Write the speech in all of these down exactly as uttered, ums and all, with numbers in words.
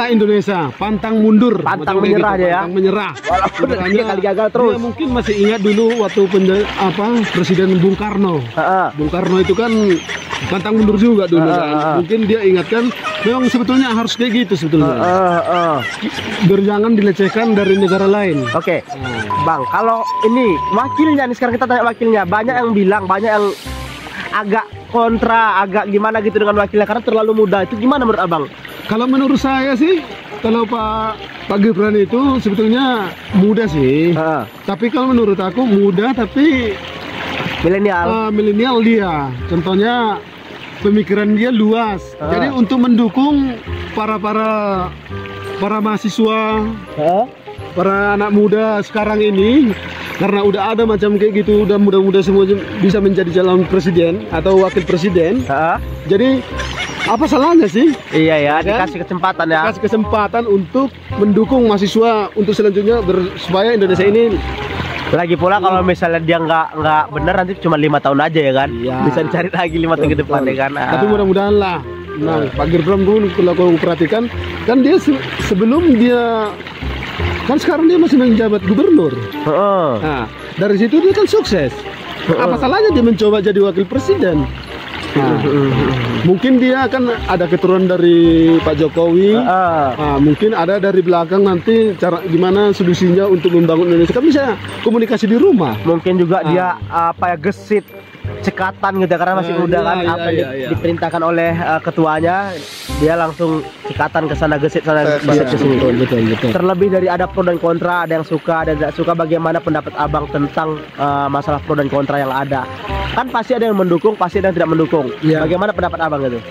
Indonesia pantang mundur, pantang menyerah gitu, dia ya. Pantang menyerah. Walaupun dia kali gagal terus. Dia mungkin masih ingat dulu waktu penja, apa Presiden Bung Karno. Uh-uh. Bung Karno itu kan pantang mundur juga dulu uh-uh. kan. Mungkin dia ingatkan memang sebetulnya harus kayak gitu sebetulnya. Uh-uh. Biar jangan dilecehkan dari negara lain. Oke, okay. uh. Bang, kalau ini wakilnya nih, sekarang kita tanya wakilnya. Banyak yang bilang, banyak yang agak kontra, agak gimana gitu dengan wakilnya karena terlalu muda. Itu gimana menurut abang? Kalau menurut saya sih, kalau Pak Pak Gibran itu sebetulnya muda sih. Uh. Tapi kalau menurut aku muda tapi milenial. Uh, milenial dia. Contohnya pemikiran dia luas. Uh. Jadi untuk mendukung para para para mahasiswa, uh. para anak muda sekarang ini, karena udah ada macam kayak gitu, udah muda-muda semua bisa menjadi calon presiden atau wakil presiden. Uh. Jadi apa salahnya sih? Iya ya, kan? Dikasih kesempatan ya. Dikasih kesempatan untuk mendukung mahasiswa untuk selanjutnya supaya Indonesia ini. Lagi pula hmm. kalau misalnya dia nggak nggak bener nanti cuma lima tahun aja ya kan? Iya. Bisa dicari lagi lima tahun ke depan ya kan? Tapi mudah-mudahan lah. Nah, Pak Gibran pun kalau kau perhatikan, kan dia se sebelum dia kan sekarang dia masih menjabat gubernur. Uh. Nah, dari situ dia kan sukses. Uh. Apa salahnya dia mencoba jadi wakil presiden? Nah, mungkin dia akan ada keturunan dari Pak Jokowi, uh, nah, mungkin ada dari belakang nanti cara gimana solusinya untuk membangun Indonesia. Kan bisa komunikasi di rumah. Mungkin juga uh. dia apa ya gesit cekatan gitu karena masih uh, muda iya, kan iya, apa iya, di, iya. diperintahkan oleh uh, ketuanya dia langsung cekatan ke sana gesit sana gesit ke sini. Betul, betul, betul. Terlebih dari ada pro dan kontra, ada yang suka, ada yang tidak suka. Bagaimana pendapat abang tentang uh, masalah pro dan kontra yang ada? Kan pasti ada yang mendukung, pasti ada yang tidak mendukung. Ya. Bagaimana pendapat abang itu?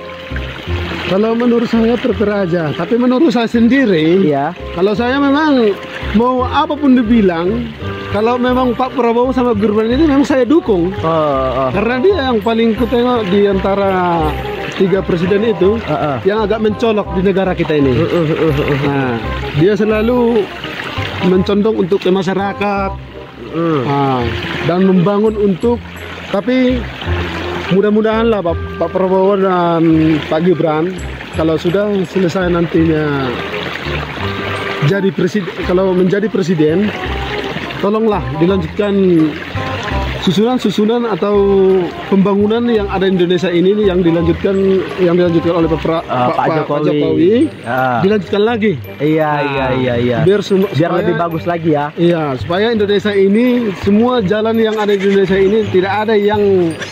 Kalau menurut saya tertera aja, tapi menurut saya sendiri, ya. Kalau saya memang mau apapun dibilang, kalau memang Pak Prabowo sama Gibran ini memang saya dukung, oh, oh. Karena dia yang paling kutengok di antara tiga presiden itu, uh, uh. yang agak mencolok di negara kita ini. Uh, uh, uh, uh, uh. Nah, dia selalu mencondong untuk ke masyarakat, uh. nah, dan membangun untuk. Tapi mudah-mudahan lah Pak, Pak Prabowo dan Pak Gibran kalau sudah selesai nantinya jadi presiden, kalau menjadi presiden, tolonglah dilanjutkan susunan-susunan atau pembangunan yang ada di Indonesia ini yang dilanjutkan yang dilanjutkan oleh Pak, uh, Pak, Pak Jokowi, Pak Jokowi uh. dilanjutkan lagi. Iya nah, iya iya iya. Biar, biar supaya, lebih bagus lagi ya. Iya, supaya Indonesia ini semua jalan yang ada di Indonesia ini tidak ada yang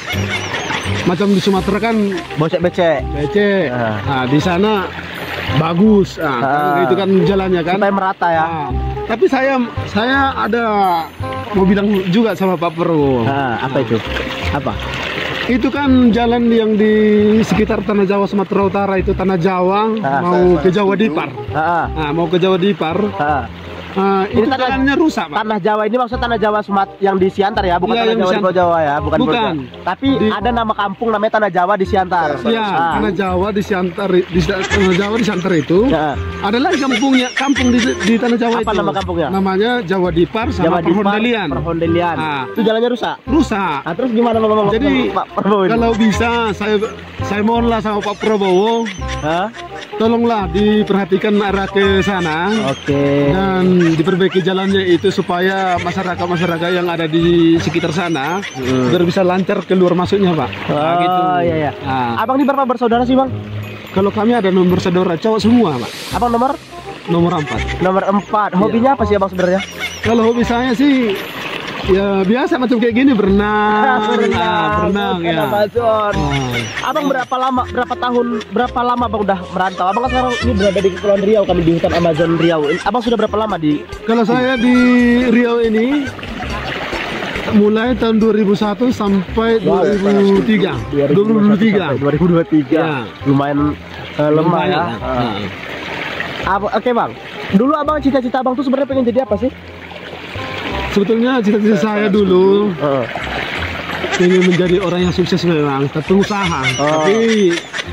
macam di Sumatera kan becek-becek. Becek. Uh. Nah, di sana bagus. Nah, uh. kan, itu kan jalannya kan. Supaya merata ya. Nah, tapi saya saya ada mau bilang juga sama Pak Prabowo. Ah, apa itu? Apa? Itu kan jalan yang di sekitar Tanah Jawa Sumatera Utara itu Tanah Jawa ah, mau ke Jawa Dipar. Ah, nah, mau ke Jawa Dipar. Ah. Nah, ini itu tanah, jalannya rusak, Pak. Tanah Jawa ini maksud Tanah Jawa Sumat yang di Siantar ya, bukan ya, Tanah Jawa di Pulau Jawa ya, bukan. Bukan. Tapi di, ada nama kampung namanya Tanah Jawa di Siantar. Iya, ah. Tanah Jawa di Siantar, di Tanah Jawa di Siantar itu. Ya. Ada lagi kampungnya, kampung di, di Tanah Jawa. Apa itu. Apa nama kampungnya? Namanya Jawa Dipar sama Jawa Perhondelian. Perhondelian. Nah, itu jalannya rusak. Rusak. Nah, terus gimana ngomong? Jadi Pak Prabowo ini? Kalau bisa saya saya mohonlah sama Pak Prabowo. Hah? Tolonglah diperhatikan arah ke sana. Oke. Okay. Dan diperbaiki jalannya itu supaya masyarakat-masyarakat yang ada di sekitar sana hmm. biar bisa lancar keluar masuknya, Pak. Oh, nah, gitu. Iya, iya. Nah. Abang ini berapa bersaudara sih, Bang? Kalau kami ada nomor bersaudara cowok semua, Pak. Abang nomor? Nomor empat. Nomor empat. Hobinya iya. apa sih, Abang sebenarnya? Kalau hobi saya sih ya biasa macam kayak gini, berenang, berenang, nah, berenang ya. Amazon. Oh. Abang berapa lama, berapa tahun, berapa lama Bang udah merantau? Abang kan sekarang ini berada di Kepulauan Riau, kami di hutan Amazon Riau. Abang sudah berapa lama di? Kalau saya di Riau ini mulai tahun dua ribu satu sampai wow, dua ribu tiga. dua ribu dua puluh tiga. dua ribu dua puluh tiga. Ya. Lumayan uh, lemah ya. Uh. Oke okay, Bang. Dulu Abang cita-cita Abang tuh sebenarnya pengen jadi apa sih? Sebetulnya cita-cita saya dulu uh. ingin menjadi orang yang sukses memang, pengusaha, oh. tapi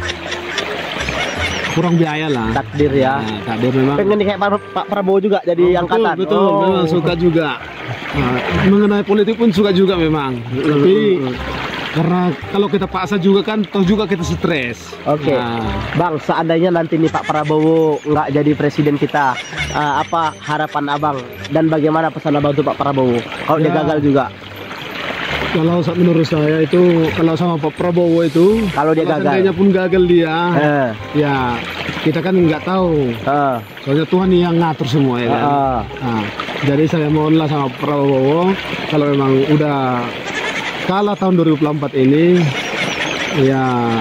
kurang biaya lah. Takdir ya. Nah, takdir memang. Pengen kayak Pak, Pak Prabowo juga jadi oh, angkatan. Betul, betul. Oh. Memang suka juga. Nah, mengenai politik pun suka juga memang. Tapi Karena kalau kita paksa juga kan, toh juga kita stres. Oke, okay. Nah. Bang, seandainya nanti nih Pak Prabowo nggak jadi presiden kita, uh, apa harapan abang dan bagaimana pesan abang untuk Pak Prabowo kalau ya, dia gagal juga? Kalau menurut saya itu, kalau sama Pak Prabowo itu, kalau dia gagal, seandainya pun gagal dia, uh. ya kita kan nggak tahu. Uh. Soalnya Tuhan yang ngatur semua ya kan. Uh. Nah, jadi saya mohonlah sama Pak Prabowo, kalau memang udah kalah tahun dua ribu dua puluh empat ini, ya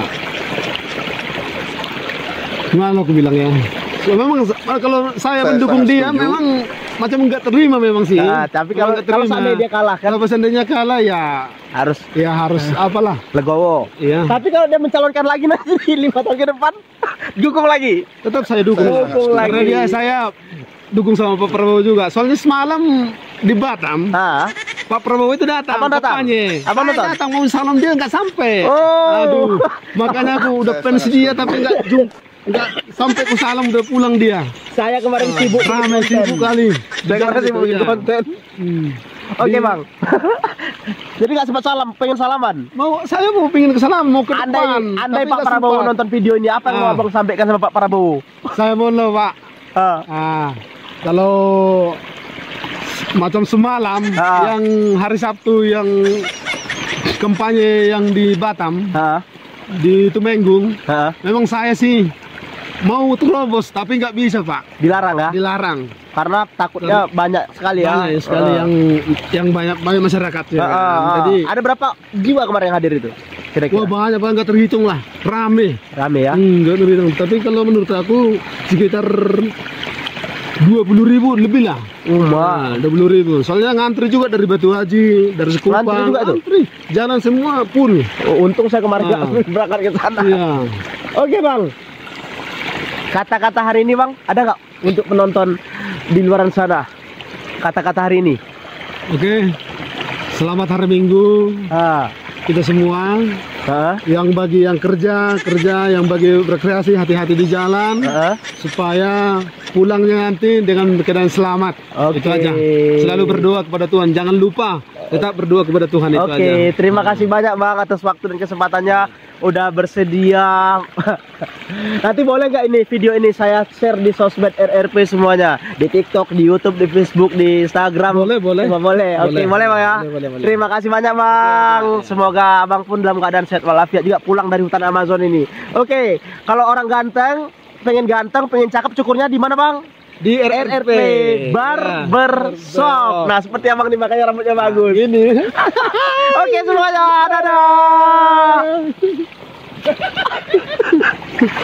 gimana aku bilang ya, memang kalau saya, saya mendukung dia setuju. Memang macam nggak terima memang sih. Nah, tapi kalau kalau seandainya dia kalah kan, kalau seandainya kalah ya harus ya harus apalah legowo. Iya. Tapi kalau dia mencalonkan lagi nanti lima tahun ke depan, dukung lagi. Tetap saya dukung. Saya dukung lagi. Karena dia saya dukung sama Pak Prabowo juga. Soalnya semalam di Batam, ha? Pak Prabowo itu datang. Abang datang? Abang datang? datang mau salam dia nggak sampai. Oh. Aduh, makanya aku udah pensi dia tapi nggak nggak sampai ku salam udah pulang dia. Saya kemarin uh, sibuk ramai sibuk kali. Saya kemarin sibuk bikin konten. Hmm. Oke okay, Bang. Jadi nggak sempat salam, pengen salaman? Mau, saya mau pengen ke salam, mau ke andai, depan. Andai Pak Prabowo sempat nonton video ini, apa yang uh. mau Abang sampaikan sama Pak Prabowo? Saya mohon loh Pak. Uh. Ah, kalau macam semalam uh. yang hari Sabtu yang kampanye yang di Batam, uh. di Tumenggung, uh. memang saya sih mau terobos tapi nggak bisa Pak. Dilarang ya? Dilarang. Karena takutnya Karena banyak sekali ya. Banyak sekali uh. yang yang banyak banyak masyarakat ya. Uh, uh, uh. Jadi ada berapa jiwa kemarin yang hadir itu? Kira-kira? Wah banyak Pak, nggak terhitung lah. Rame. Rame ya? Hmm, nggak terhitung. Tapi kalau menurut aku sekitar dua puluh ribu lebih lah. Nah, dua puluh ribu. Soalnya ngantri juga dari Batu Haji, dari Sekupang. Ngantri juga tuh? Ngantri. Jalan semua full. Oh, untung saya kemarin nah. nggak berangkat ke sana. Iya. Oke Bang. Kata-kata hari ini Bang, ada nggak untuk penonton di luar sana? Kata-kata hari ini. Oke. Selamat hari Minggu. Ah. Kita semua. Ah. Yang bagi yang kerja, kerja, yang bagi berkreasi, hati-hati di jalan. Ah. Supaya pulangnya nanti dengan keadaan selamat. Okay. Itu aja. Selalu berdoa kepada Tuhan. Jangan lupa tetap berdoa kepada Tuhan. Itu okay. aja. Oke, terima kasih banyak Bang atas waktu dan kesempatannya. Udah bersedia. Nanti boleh nggak ini video ini saya share di sosmed R R P semuanya, di TikTok, di YouTube, di Facebook, di Instagram. Boleh, boleh. Boleh. Boleh. Oke, okay, boleh Bang ya. Boleh, boleh, boleh. Terima kasih banyak Bang. Boleh, boleh. Semoga Abang pun dalam keadaan sehat walafiat juga pulang dari hutan Amazon ini. Oke, okay. Kalau orang ganteng, pengen ganteng, pengen cakep, cukurnya di mana Bang? Di R R P Barbershop. Nah, seperti Abang nih makanya rambutnya bagus. Ini. Oke semuanya, dadah.